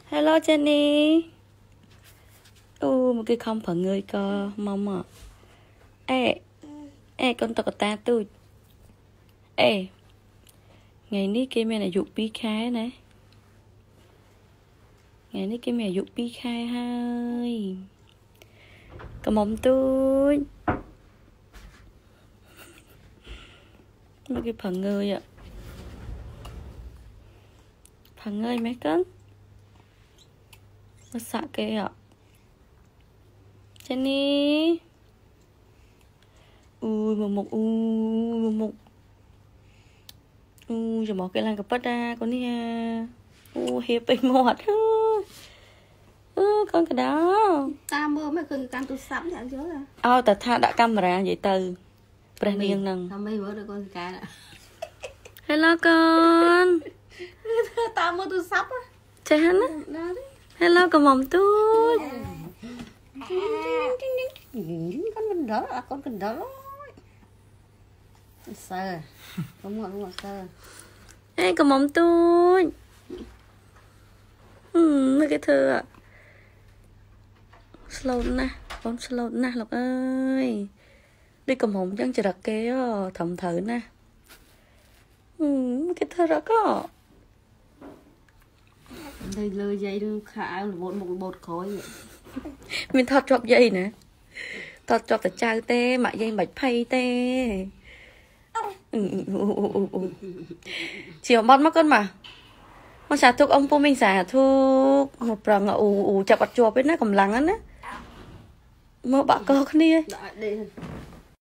Hello Jenny. Một cái không phải người cơ mong à. Ê con tao có ta tôi. Ngày ní cái mẹ này dục bí khai này. Ngày ní cái mẹ dục bí khai hai. Cầm mong tôi. Một cái phần người ạ. Phần người mấy con. Nó xạ kê ạ. Jenny. Một. Giờ bỏ cái làng cặp bắt ra con đi à. Hiệp bình một. Con cái đó. Ta mơ mấy con cam tôi sắm chẳng chứ à. Ta tha đã camera vậy từ. Bren niên nâng. Tao mấy bữa được con cái nè. Hello con. Tao mơ tôi sắp á. Chạy hắn á. Hello con mong tôi. Con mình đó là con cần đó. Sơ. Đúng rồi sơ. Ê con mong tôi. Mấy cái thơ ạ. Slow nè. Con slow nè Lộc ơi. Đi cầm hồng chẳng chờ đặt kế thầm thử nè. Cái thơ đó có. Đây lơ dây nó khá là bột khói vậy. Mình thọt chọc dây nè. Thọt chọc tại chào tê. Mạ dây bạch phay tê. Chiều bót mất con mà. Con xả thuốc ông po mình xả thuốc. Một rồng chọc bạch chuột với nó cầm lắng á. Mơ bạc cơ con đi. Đây.